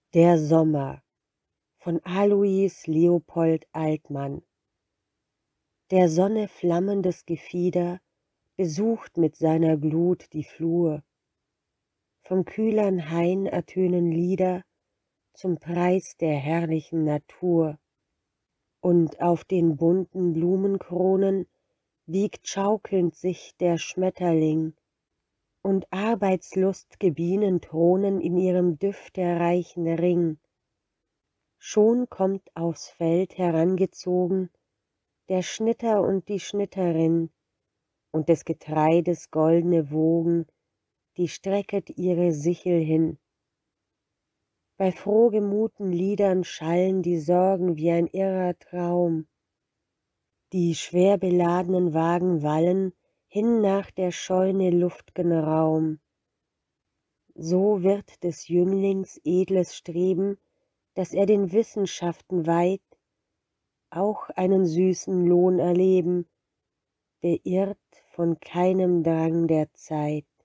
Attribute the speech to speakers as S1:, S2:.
S1: Der Sommer von Alois Leopold Altmann. Der Sonne flammendes Gefieder besucht mit seiner Glut die Flur. Vom kühlern Hain ertönen Lieder zum Preis der herrlichen Natur. Und auf den bunten Blumenkronen wiegt schaukelnd sich der Schmetterling, und arbeitslust'ge Bienen thronen in ihrem düftereichen Ring. Schon kommt aufs Feld herangezogen der Schnitter und die Schnitterin, und des Getreides goldne Wogen, die strecket ihre Sichel hin. Bei frohgemuten Liedern schallen die Sorgen wie ein irrer Traum. Die schwer beladenen Wagen wallen hin nach der Scheune luft'gen Raum. So wird des Jünglings edles Streben, dass er den Wissenschaften weiht, auch einen süßen Lohn erleben, beirrt von keinem Drang der Zeit.